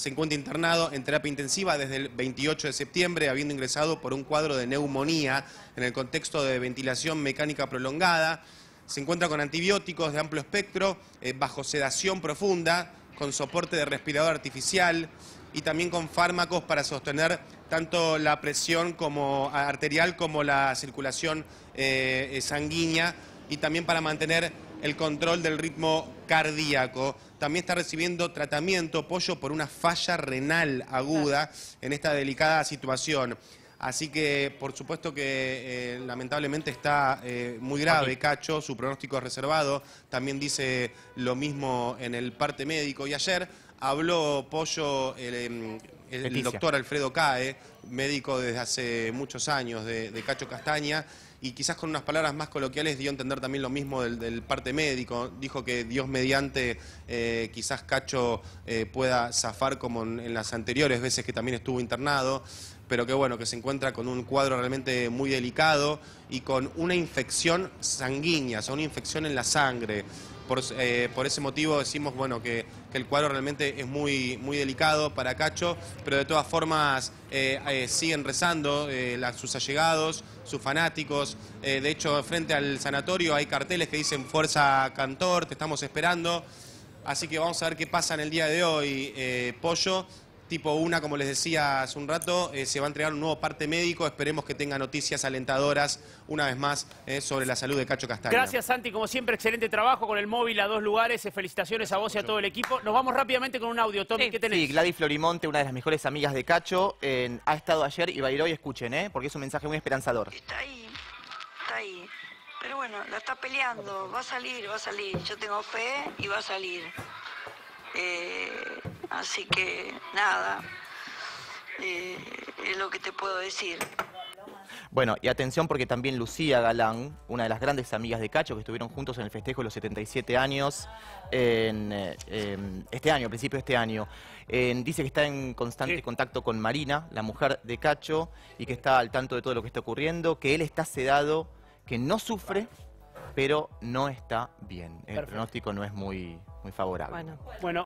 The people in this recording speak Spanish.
se encuentra internado en terapia intensiva desde el 28 de septiembre, habiendo ingresado por un cuadro de neumonía en el contexto de ventilación mecánica prolongada. Se encuentra con antibióticos de amplio espectro, bajo sedación profunda, con soporte de respirador artificial y también con fármacos para sostener tanto la presión como arterial como la circulación sanguínea y también para mantener el control del ritmo cardíaco. También está recibiendo tratamiento, Pollo, por una falla renal aguda en esta delicada situación. Así que, por supuesto que lamentablemente está muy grave Cacho, su pronóstico es reservado, también dice lo mismo en el parte médico. Y ayer habló, Pollo, el doctor Alfredo Cae, médico desde hace muchos años de Cacho Castaña, y quizás con unas palabras más coloquiales dio a entender también lo mismo del parte médico. Dijo que Dios mediante quizás Cacho pueda zafar como en las anteriores veces que también estuvo internado, pero que bueno, que se encuentra con un cuadro realmente muy delicado y con una infección sanguínea, o sea, una infección en la sangre. Por ese motivo decimos, bueno, que el cuadro realmente es muy delicado para Cacho, pero de todas formas siguen rezando sus allegados, sus fanáticos. De hecho, frente al sanatorio hay carteles que dicen Fuerza Cantor, te estamos esperando. Así que vamos a ver qué pasa en el día de hoy, Pollo. Tipo 1, como les decía hace un rato, se va a entregar un nuevo parte médico. Esperemos que tenga noticias alentadoras, una vez más, sobre la salud de Cacho Castaña. Gracias, Santi. Como siempre, excelente trabajo con el móvil a 2 lugares. Felicitaciones a vos y a todo el equipo. Nos vamos rápidamente con un audio. Tommy, ¿qué tenés? Sí, Gladys Florimonte, una de las mejores amigas de Cacho, ha estado ayer y va a ir hoy, escuchen, porque es un mensaje muy esperanzador. Está ahí. Pero bueno, la está peleando. Va a salir. Yo tengo fe y va a salir. Así que nada, es lo que te puedo decir. Bueno, y atención porque también Lucía Galán, una de las grandes amigas de Cacho, que estuvieron juntos en el festejo de los 77 años, este año, a principio de este año, dice que está en constante contacto con Marina, la mujer de Cacho, y que está al tanto de todo lo que está ocurriendo, que él está sedado, que no sufre, pero no está bien. El pronóstico no es muy favorable. Bueno.